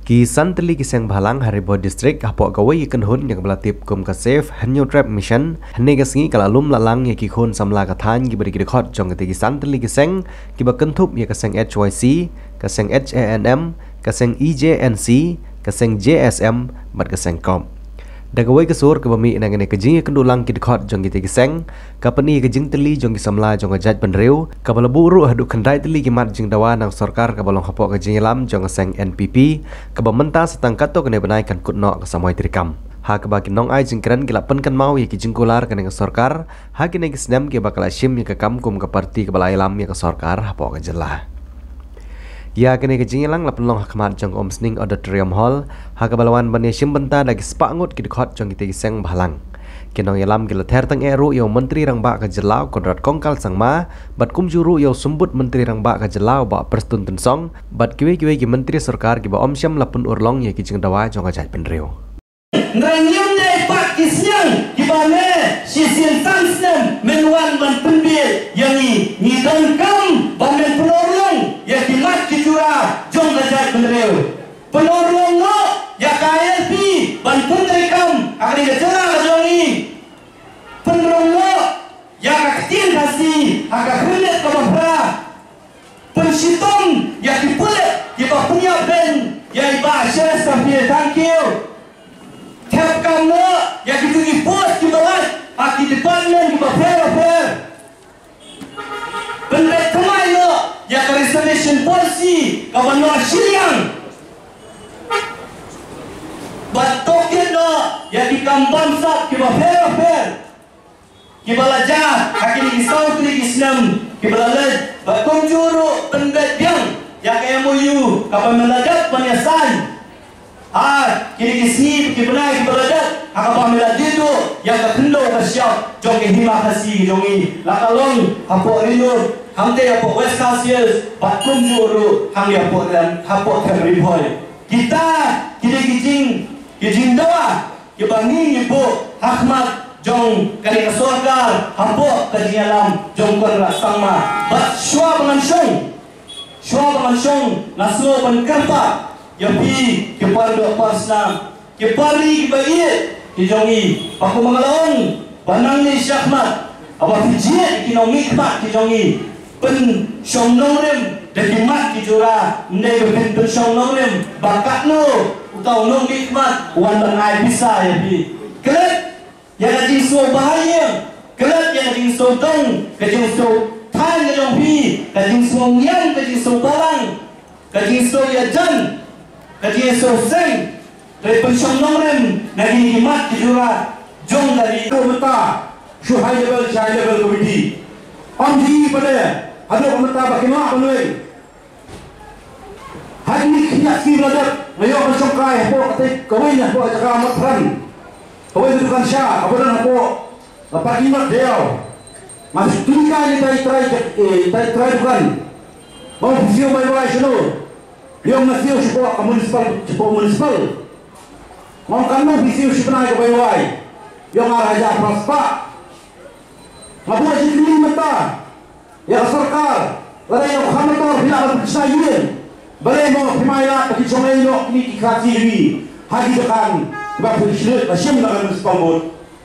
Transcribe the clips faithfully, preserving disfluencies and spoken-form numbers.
Ki santli ki seng bhalang Haribo district hapo gawai ikan hun yang belatip kum ka safe hanyo trap mission hne ka singi kala lum lalang ya ki khon samla ka than ki bari ki khot jong ki santli ki seng ki ba kentup ya ka seng H Y C ka seng H A N M ka seng E J N C ka seng J S M bat ka seng kom dagawai ka sur ka bami nang ne ka jing ka dulang ki khot jong ki seng ka pani ka jing teli jong ki samla jong ka jat penreu ka bala buru hadu khandai teli ki mat jing dawa nang sarkar ka balong hapo ka jing lam jong ka seng N P P ka ba menta setang kato ka ne banai kan kutno ka samoi trikam ha ka ba ki nong ai jing kran ki lapan kan mau ya ki jing kular ka ne ka sarkar ha ki ne ki snam ki bakal shim ya ka kam kum ka parti ka balai lam ya ka sarkar hapo ka jelah ya kene ke jingilang lapan long hakmat jong om sning auditorium hall ha ka balawan bani shim benta dagi spangut ki khot jong ki seng bhalang kinong yalam ki lather tang eru yo menteri rang ba ka jelau kodrat kongkal sangma bat kum juru yo sumbut menteri rang ba ka jelau ba perstun tun song bat kiwe kiwe ki menteri sarkar ki ba om syam lapun urlong ye ki jing dawa jong ka jat penreu ngranyum ne pak kisnyang ki ba ne si sin tan snem menwan ban penbil yang ni ni don kam ban men penolong ya ki mat ki jura jong ka jat penreu penolong no ya K L P ban penteri kam akri ka jara ka jong ni penolong no ya ka tin hasi aka khnet ka ba pensitong ya ki pule ki ba punya ben ya iba share sampai thank you Tep kamu ya kita di pos di bawah, aki department di bawah fair. Benda kemai lo ya reservation policy kawan lo siliang. Batokin lo ya di kampung sat di bawah fair. Kibalaja aki di south di Islam kibalaj bakom juru benda yang ya kayak muyu kapan melajat penyasan. Ah, kini kisni kibnai kiberadat, akapa meladido yang kekendo kasyap jong hima kasi jongi lakalong hapo rinur hamte hapo west cassius bakum juru hang hapo dan hapo terriboy kita kini kijing kijing dawa kibangi ibu hakmat jong kali kasorkar hapo kajialam jong konra sangma bat shwa pengansong shwa pengansong nasuo penkerpa Yapi kepada pasna kepari kebaik kijongi aku mengalong banang ni syahmat apa fijiat kinomi mak kijongi pen songnongrem dari mat kijura ndai ben pen songnongrem bakat no utau nong nikmat wan bangai bisa yapi kelet yang ajing so bahaya kelet yang ajing so dong kajing so tan kajong pi kajing so ngian kajing so barang kajing so yajan Kajian soseng dari pensyong rem nagi himat kijura jong dari komita shu high level high level committee om ji pada ado komita bakima panoi hari ni kiyak si belajar mayo pensyong kai hapo kate kawin hapo jaka amat pran kawin dukan sya abadan hapo lepas imat deau masih tulikan ni tai try eh tai try dukan mau visio bayi-bayi sino yang nasio sebuah municipal sebuah municipal mau kamu bisio sebenarnya kebayai yang araja prospa ngabu aja kini mata ya sarkar ladai yang khamotor bila bersayin balai mau pemailat bagi songai no ini dikasih ini hari depan bab bersyukur asyam dengan municipal board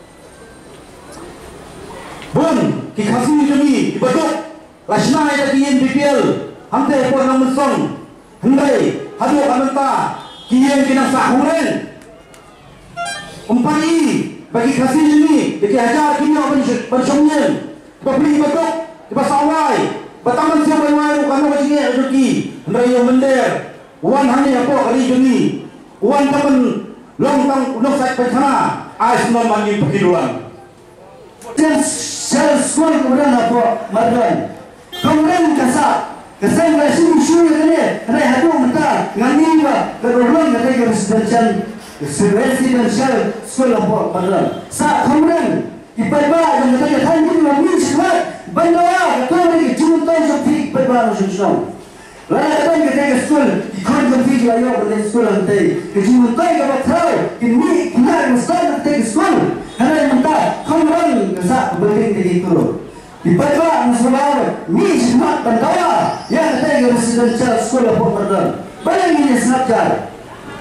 bun dikasih ini dibatuk lasna ada di N P P L hampir pun namun song Hendai, hadu kananta, kian kina sahuren. Umpani bagi kasih ini, jadi ajar kini apa pensongnya, beli betul, di pasawai, bataman siapa yang mahu kamu begini rezeki, hendai yang mender, uan hanya apa kali ini, uan teman long tang long saya pertama, ais non mandi perhidupan. Dan saya sekolah kemudian apa mardan, kemudian kasar. Kesan masih musuh ini, ada hatu mereka ngani ba, kerana mereka residential, residential sekolah apa pada. Saat kemudian ibadah yang mereka tanya ini mungkin sekolah, bandar, kalau mereka cuma tahu seperti ibadah sesuatu. Lalu kita mereka sekolah, ikut seperti layak pada sekolah nanti. Cuma tahu kalau tahu ini kita mesti nanti sekolah, karena mereka kemudian saat berhenti itu. Ibadah nasional ni semak bandara yang ada di residential sekolah pemerintahan. Bayangin ini senajar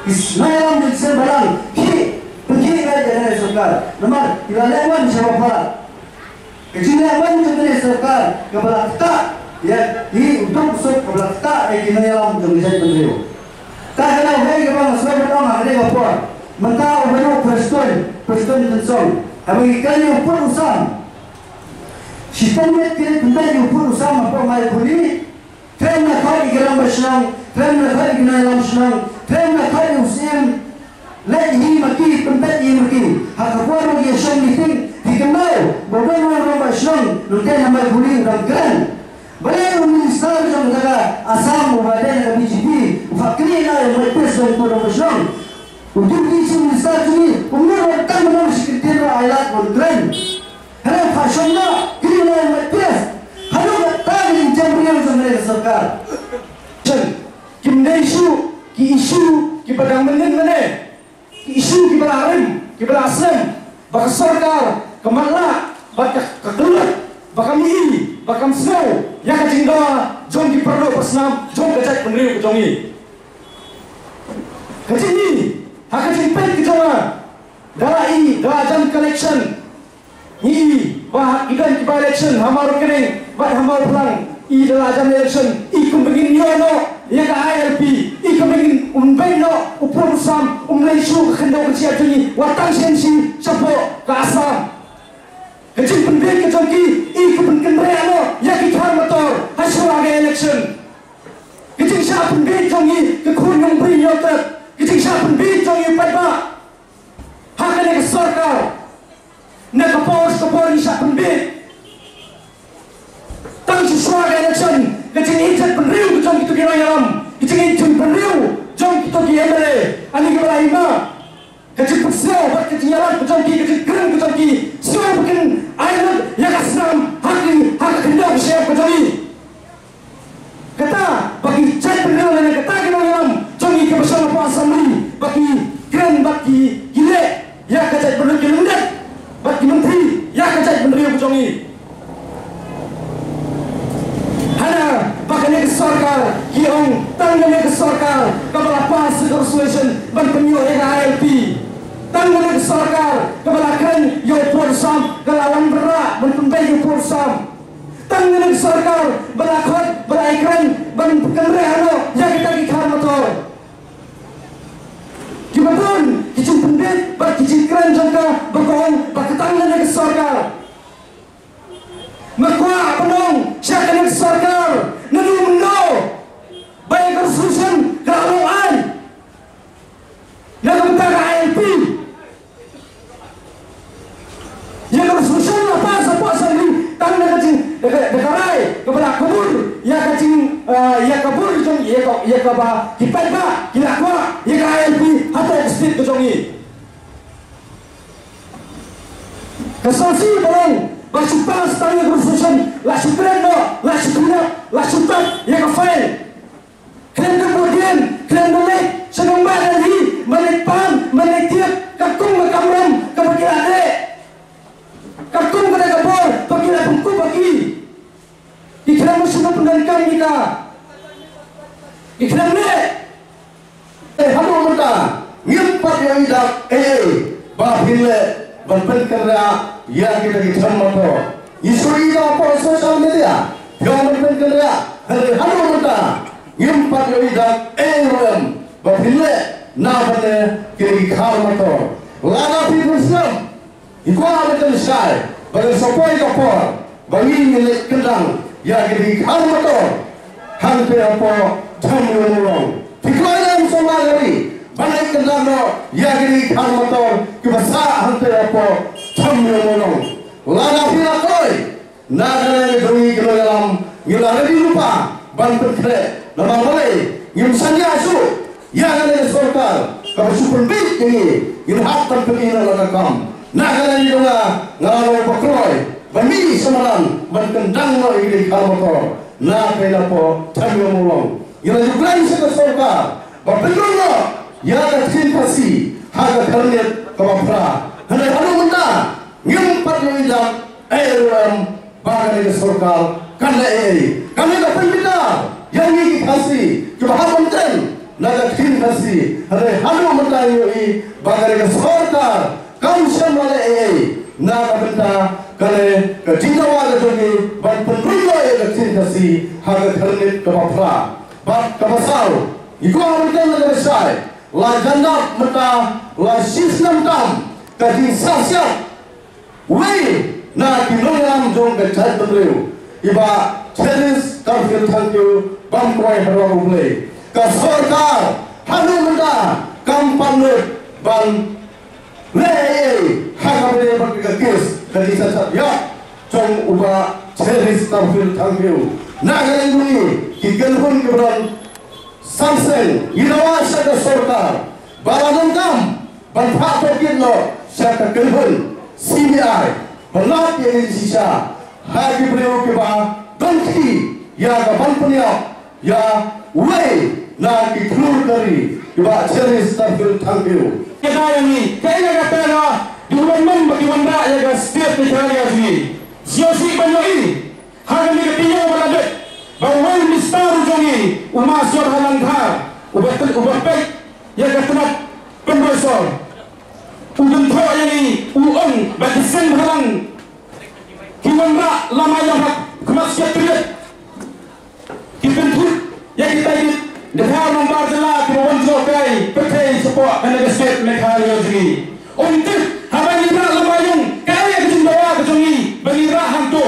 Ismail di seberang ki pergi ke jalan Sarkar. Nomor ilawan siapa para? Kejilawan jalan Sarkar kepala kita ya di untuk usut kepala kita yang kita yang menjadi menteri. Tak kena hei kepala sebab orang ada apa? Mentah baru presiden presiden tensong. Habis kali upur usam. Sistem kita tentang upur usam apa mai puli? Tren nak kau ikhram bersenang, tren nak kau ikhram bersenang, tren nak kau usim. Lagi ini maki tempat ini maki. Hak apa orang yang senang meeting dikenal. Bukan orang bersenang, lukai nama puli orang keren. Beliau minister yang kata asam mubadan kami jadi fakir lah yang mereka sedang orang bersenang. Untuk isi minister ini, umur orang menang sekretar ayat keren. Hanya fashionnya kiri lah yang mereka. Hanya tak dijamrian sama Sarkar. Kim isu, ki isu, ki padang menen mana? Ki isu ki berarim, ki berasem. Baka Sarkar, kemana? Baka kekelut, baka mii, baka snow. Yang kacingga, jom di perlu persenam, jom kacak peneriu kejongi. Kacing ini, hak kacing pen kejonga. Dah ini, dah jam collection. Ini, bah ikan kipa election, hamar kering, bah hamar perang. I dalam jam election, ikum begin yono, ya ke I L P, ikum begin umbeno, upur usam, umleisu kendau kecil ini, watang sensi, capo ke asam. Kecil penting kecongki, ikum begin reano, ya kita motor, hasil lagi election. Kecil siapa penting kecongki, kekurang beri yotet, kecil siapa penting kecongki pada, haknya ke Sarkar. Nak kapor kapor isap pendek, tang sesuai election, kecing ijat penriu jom kita kira yalam, kecing ijat penriu jom kita kira M L A, ani kepala ima, kecing persau buat kecing yalam jom kita kecing keren jom kita, semua bukan ayat yang asam hakim hak kendau siap kecing. Kata bagi ijat penriu dan kata kira yalam jom kita bersama puasa meri, bagi keren bagi gile, ya kecing penriu gile. Bagi menteri, ya kacau peneriu kejongi. Hana, pakainya ke Sarkar, kiong, tangannya ke Sarkar, kepala pas resolution, ban penyu yang I L P. Tangannya ke Sarkar, kepala keren, yo porsam, kelawan berak, ban pembay yo porsam. Tangannya ke Sarkar, belakot, belai keren, ban pekenre hano, ya kita kikar motor. Kibatun, kicing pendek, bak kicing keren jangka, berkohong, bak ketangan ke Sarkar. Makwa penong, siapa ke Sarkar, nadu mendo, baik resolution, kelaluan, nak mentara I L P. Yang resolution apa siapa sendiri, tangan kicing, dekarai, kepada kabur, ya kicing, ya kabur jong, ya ya kaba, kipai ba, kilakwa, ya I L P. Atau ekstit kejongi. Kesansi barang, langsung pas tanya resolution, langsung kreno, langsung kreno, langsung tak, ya ke file. Kalian kemudian, kalian balik, senang badan di, balik pan, balik tiap, kakung ke kamram, ke bagi ade. Kakung ke dagapor, bagi lapungku bagi. Ikhram semua pendidikan kita. Ikhram ni. Eh, halo mereka. Nyempat yang idak eh bahile berpen kerja ya kita di motor isu ini apa sosial media yang berpen kerja hari hari kita nyempat yang idak eh rem bahile nabane kita di motor lana Islam ikut ada terusai bagi sopoi kapor bagi milik kendang ya kita di motor hampir apa jam lorong dikeluarkan semua dari balik kendang no, ya gini kan motor kebasa hantar apa, camnya mono. Lada pila koi, nada ni doi kilo dalam, gila lebih lupa, ban berkere, nama boleh, yang saja asu, ya gini Sarkar, kalau super big ini, yang haftar pergi nala kam, nada ni dona, ngalo pakroi, bami semalam, ban kendang no gini kan motor, na pila po, camnya mono. Yang juga ini Sarkar, berpeluang no. Ya kecil kasih harga kernet kebapra. Hendak halu menda nyempat mengidak airwam bagai Sarkar kanda eh kami dapat bina yang ini kasih kebahagiaan ten naga kecil kasih si hare halu mentayo i bagare ka sorkar kam shamale e na ka benta kale ka jinawa ka jogi ban penrulo e ka cinta si haga kharnit ka bapra bat ka basau iko amten na besai la jannat mata la sisnam tam ka din sasya wei na kinonam jong ka chat bedreu iba cheris tarfil thank you bam koi harwa buble ka sorkar hanu menda kam panut ban le hagamre bakka kes kali sasat ya jong uba cheris tarfil thank you nagare nguni kigelhun kebron samsen irawa sada sorkar baranam kam ban phato kinno sada kelhun C B I berlat yang sisa hagi beliau keba ganti ya kapan punya ya way na diklur dari keba ceris tarfil tangkiu kita yang ni kaya kata na dua mem bagi wanda ya ga setiap negara ini siosi banyak ini hagi ni ketiyo beradet bahawa mistar jongi umas yor halantar ubat ubat baik ya kata pembesar Udun tho yang ini uang bagi sen halang kiwan rak lama yang hak kemaksiat triat kipentut yang kita ini dekat nomor jelas kiwan jokai petai sebuah dan state mereka ini untuk habang ira lama yang kaya kejumbawa kejongi bagi rak hantu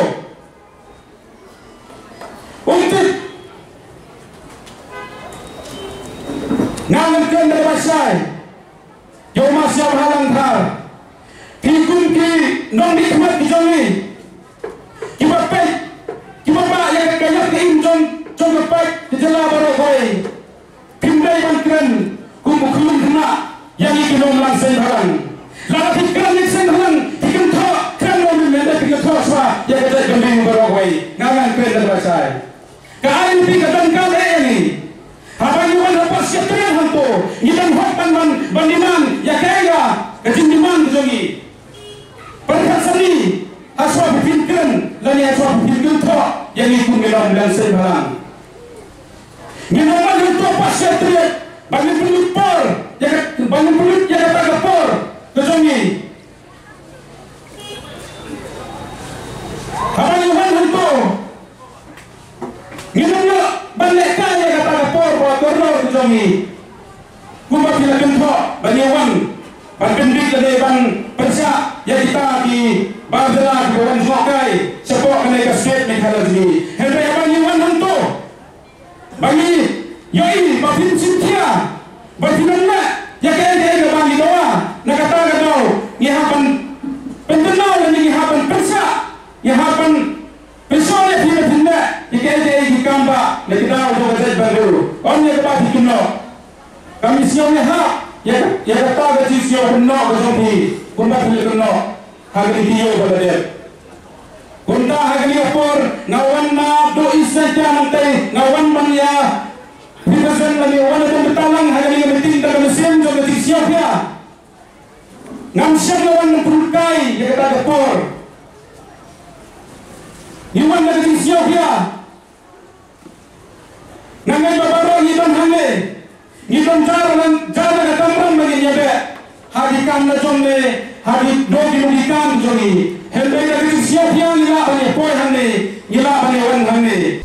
untuk ngangan dari masai Yo masih halang thar, kikun ki non dikmat kijongi, kibapet, kibapa yang kaya keim jong jong kepet kejala baru koi, pindai bangkren, kumbukulun kena yang ikinom langsung halang, lalu tikran langsung halang, tikan thok kran mobil menda tikan thok swa yang kaya kembing baru koi, ngangan kren dan basai, kain tikan kale ini. Apa yang mana pas siap terang hantu, kita hokkan ban bandiman ya kaya, kejindiman kejongi. Perkasani aswa berpikirkan, lani aswa berpikirkan tak yang ikut melam dan sebalang. Minuman hantu pas siap terang, bangun pelut por, ya bangun pelut ya kata kepor kejongi. Apa yang mana hantu? Minumnya balik kaya kata kapor bawa kornor kejongi kumpa bila kentok banyawan ban bendik dari ban persak ya kita di bardela di bawah sokai sepok kena kasket mekhala sini hendak banyawan hantu bagi yoi bapin sintia batinanna ya kaya kaya bagi doa nak kata kau ngihapan pendenau dan ngihapan persak ngihapan Pesoalnya tidak tidak, jika dia di kampak, dia kita untuk kerja baru. Orang yang dapat dikenal, kami siapnya hak, ya ya kata kerja siap kenal kesambi, kumpat boleh kenal, harga dia pada dia. Kunta harga dia por, ngawan na do isaja nanti, ngawan mania, binasan lagi ngawan itu bertalang harga dia penting tak mesin juga kerja siap ya. Ngamsiap ngawan memperkai, ya kata por. Iwan dari Ethiopia, nangai babaro iban hange, iban jalan jalan ketamran bagi nyabe, hari kam na jomne, hari dogi dogi kam jogi, hendak dari Ethiopia nila bani poi hange, nila bani wan hange.